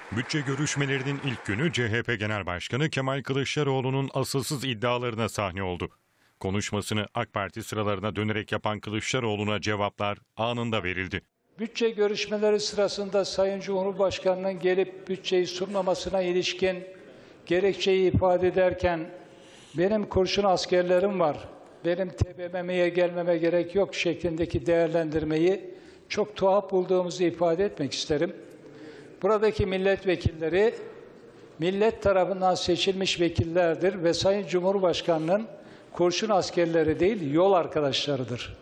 Bütçe görüşmelerinin ilk günü CHP Genel Başkanı Kemal Kılıçdaroğlu'nun asılsız iddialarına sahne oldu. Konuşmasını AK Parti sıralarına dönerek yapan Kılıçdaroğlu'na cevaplar anında verildi. Bütçe görüşmeleri sırasında Sayın Cumhurbaşkanı'nın gelip bütçeyi sunmamasına ilişkin gerekçeyi ifade ederken benim kurşun askerlerim var, benim TBMM'ye gelmeme gerek yok şeklindeki değerlendirmeyi çok tuhaf bulduğumuzu ifade etmek isterim. Buradaki milletvekilleri millet tarafından seçilmiş vekillerdir ve Sayın Cumhurbaşkanı'nın kurşun askerleri değil, yol arkadaşlarıdır.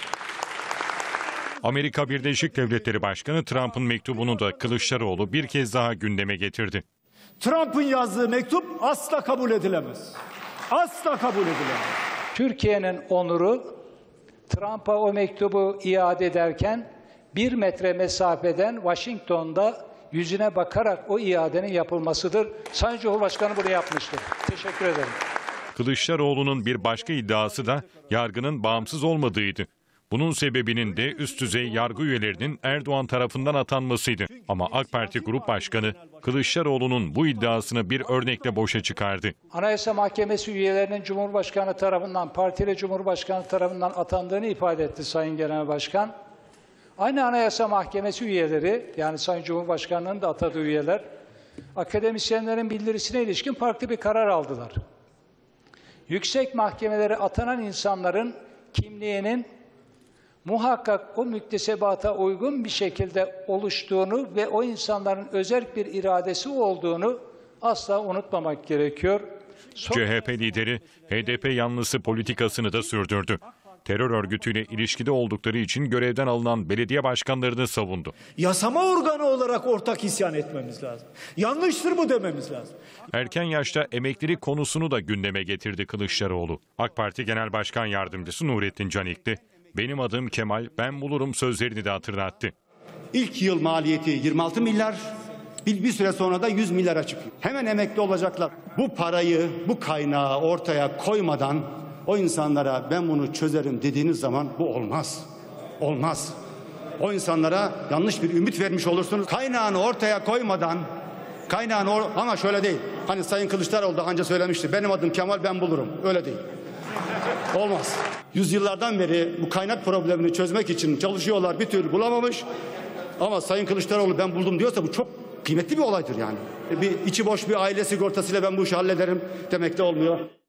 Amerika Birleşik Devletleri Başkanı Trump'ın mektubunu da Kılıçdaroğlu bir kez daha gündeme getirdi. Trump'ın yazdığı mektup asla kabul edilemez. Asla kabul edilemez. Türkiye'nin onuru Trump'a o mektubu iade ederken 1 metre mesafeden Washington'da yüzüne bakarak o iadenin yapılmasıdır. Sayın Cumhurbaşkanı bunu yapmıştır. Teşekkür ederim. Kılıçdaroğlu'nun bir başka iddiası da yargının bağımsız olmadığıydı. Bunun sebebinin de üst düzey yargı üyelerinin Erdoğan tarafından atanmasıydı. Ama AK Parti Grup Başkanı Kılıçdaroğlu'nun bu iddiasını bir örnekle boşa çıkardı. Anayasa Mahkemesi üyelerinin Cumhurbaşkanı tarafından, partili Cumhurbaşkanı tarafından atandığını ifade etti Sayın Genel Başkan. Aynı Anayasa Mahkemesi üyeleri, yani Sayın Cumhurbaşkanı'nın da atadığı üyeler, akademisyenlerin bildirisine ilişkin farklı bir karar aldılar. Yüksek mahkemelere atanan insanların kimliğinin muhakkak o müktesebata uygun bir şekilde oluştuğunu ve o insanların özerk bir iradesi olduğunu asla unutmamak gerekiyor. CHP lideri HDP yanlısı politikasını da sürdürdü. Terör örgütüyle ilişkide oldukları için görevden alınan belediye başkanlarını savundu. Yasama organı olarak ortak isyan etmemiz lazım. Yanlıştır bu dememiz lazım. Erken yaşta emeklilik konusunu da gündeme getirdi Kılıçdaroğlu. AK Parti Genel Başkan Yardımcısı Nurettin Canikli, "Benim adım Kemal, ben bulurum" sözlerini de hatırlattı. İlk yıl maliyeti 26 milyar, bir süre sonra da 100 milyara çıkıyor. Hemen emekli olacaklar. Bu parayı, bu kaynağı ortaya koymadan o insanlara ben bunu çözerim dediğiniz zaman bu olmaz. Olmaz. O insanlara yanlış bir ümit vermiş olursunuz. Kaynağını ortaya koymadan, ama şöyle değil. Hani Sayın Kılıçdaroğlu da anca söylemişti. Benim adım Kemal, ben bulurum. Öyle değil. Olmaz. Yüzyıllardan beri bu kaynak problemini çözmek için çalışıyorlar, bir türlü bulamamış. Ama Sayın Kılıçdaroğlu ben buldum diyorsa bu çok kıymetli bir olaydır yani. Bir içi boş bir aile sigortasıyla ben bu işi hallederim demek de olmuyor.